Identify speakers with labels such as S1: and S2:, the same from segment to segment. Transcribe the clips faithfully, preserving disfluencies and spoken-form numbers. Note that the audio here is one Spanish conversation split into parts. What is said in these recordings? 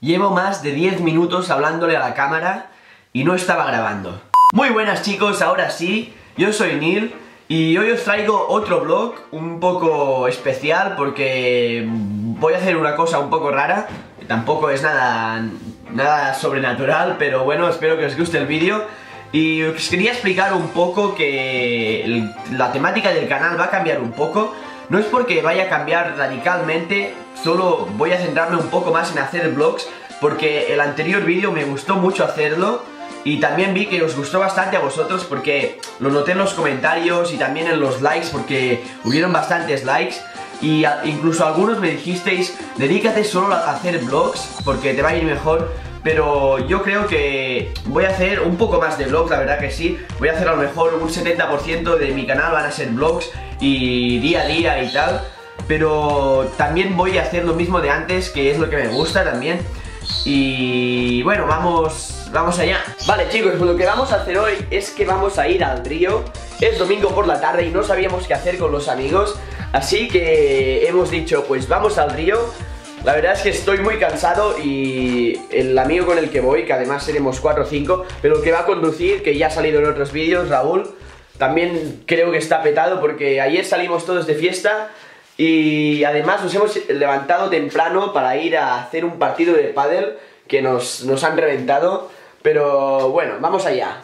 S1: Llevo más de diez minutos hablándole a la cámara y no estaba grabando. Muy buenas chicos, ahora sí, yo soy Neil y hoy os traigo otro vlog un poco especial porque voy a hacer una cosa un poco rara. Tampoco es nada, nada sobrenatural, pero bueno, espero que os guste el vídeo. Y os quería explicar un poco que el, la temática del canal va a cambiar un poco. No es porque vaya a cambiar radicalmente, solo voy a centrarme un poco más en hacer vlogs, porque el anterior vídeo me gustó mucho hacerlo y también vi que os gustó bastante a vosotros porque lo noté en los comentarios y también en los likes, porque hubieron bastantes likes y a, incluso algunos me dijisteis, dedícate solo a hacer vlogs porque te va a ir mejor. Pero yo creo que voy a hacer un poco más de vlogs, la verdad que sí. Voy a hacer a lo mejor un setenta por ciento de mi canal van a ser vlogs y día a día y tal. Pero también voy a hacer lo mismo de antes, que es lo que me gusta también. Y bueno, vamos, vamos allá. Vale chicos, pues lo que vamos a hacer hoy es que vamos a ir al río. Es domingo por la tarde y no sabíamos qué hacer con los amigos, así que hemos dicho, pues vamos al río. La verdad es que estoy muy cansado y el amigo con el que voy, que además seremos cuatro o cinco, pero el que va a conducir, que ya ha salido en otros vídeos, Raúl, también creo que está petado porque ayer salimos todos de fiesta y además nos hemos levantado temprano para ir a hacer un partido de pádel que nos, nos han reventado, pero bueno, vamos allá.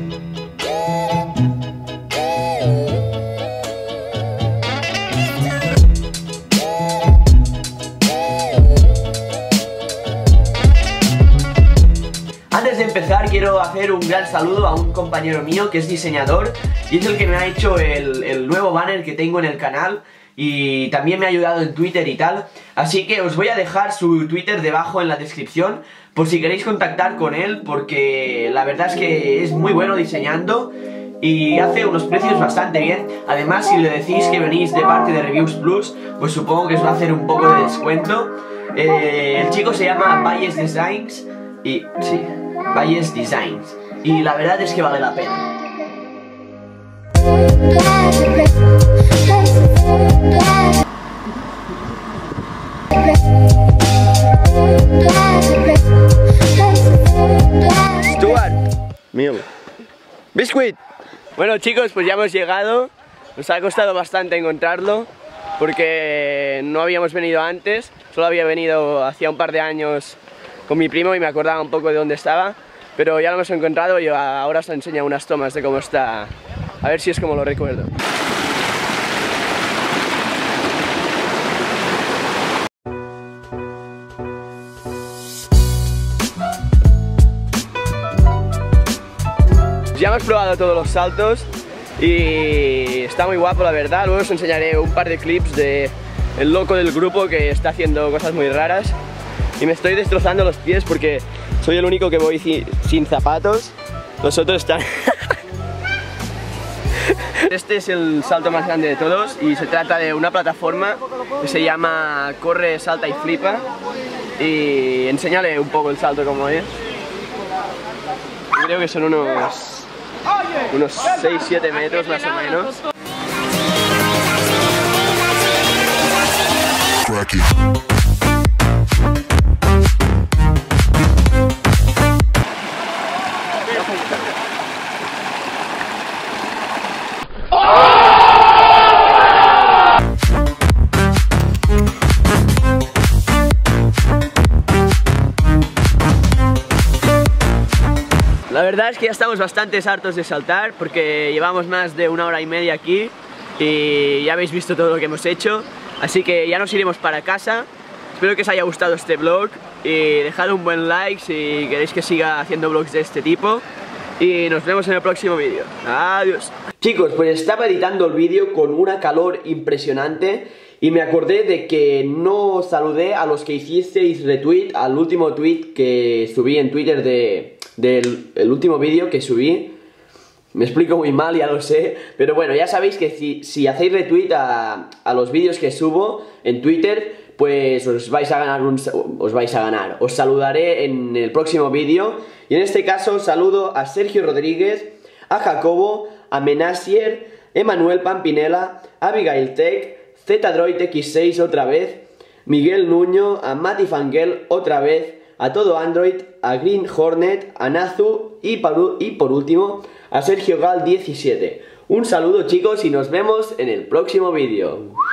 S1: Antes de empezar quiero hacer un gran saludo a un compañero mío que es diseñador y es el que me ha hecho el, el nuevo banner que tengo en el canal y también me ha ayudado en Twitter y tal, así que os voy a dejar su Twitter debajo en la descripción por si queréis contactar con él, porque la verdad es que es muy bueno diseñando y hace unos precios bastante bien. Además, si le decís que venís de parte de Reviews Plus, pues supongo que os va a hacer un poco de descuento. eh, El chico se llama Valles Designs y sí, Valles Designs, y la verdad es que vale la pena. Stuart Mill Biscuit. Bueno chicos, pues ya hemos llegado. Nos ha costado bastante encontrarlo porque no habíamos venido antes. Solo había venido hacía un par de años con mi primo y me acordaba un poco de dónde estaba, pero ya lo hemos encontrado y ahora os enseño unas tomas de cómo está, a ver si es como lo recuerdo. Ya hemos probado todos los saltos y está muy guapo la verdad. Luego os enseñaré un par de clips de el loco del grupo que está haciendo cosas muy raras. Y me estoy destrozando los pies porque soy el único que voy sin zapatos. Los otros están... Este es el salto más grande de todos y se trata de una plataforma que se llama Corre, Salta y Flipa. Y enséñale un poco el salto como es. Yo creo que son unos... unos seis siete metros más o menos. La verdad es que ya estamos bastante hartos de saltar porque llevamos más de una hora y media aquí y ya habéis visto todo lo que hemos hecho, así que ya nos iremos para casa. Espero que os haya gustado este vlog y dejad un buen like si queréis que siga haciendo vlogs de este tipo y nos vemos en el próximo vídeo. Adiós. Chicos, pues estaba editando el vídeo con una calor impresionante y me acordé de que no saludé a los que hicisteis retweet al último tweet que subí en Twitter de... del el último vídeo que subí. Me explico muy mal, ya lo sé, pero bueno, ya sabéis que si, si hacéis retweet a, a los vídeos que subo en Twitter, pues os vais a ganar un, os vais a ganar. Os saludaré en el próximo vídeo y en este caso saludo a Sergio Rodríguez, a Jacobo, a Menasier, Emanuel Pampinela, Abigail Tech, Z Droid X seis otra vez, Miguel Nuño, a Mati Fanguel otra vez, a Todo Android, a Green Hornet, a Nazu y por, y por último a Sergio Gal diecisiete. Un saludo chicos y nos vemos en el próximo vídeo.